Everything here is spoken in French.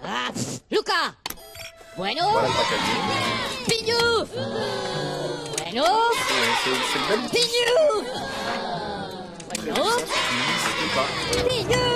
Ah, Luca. Bueno. Voilà le packaging. Pignou. Bueno. C'est une belle. Pignou. Très Bueno. puissant, c'est une liste pas. Pignou.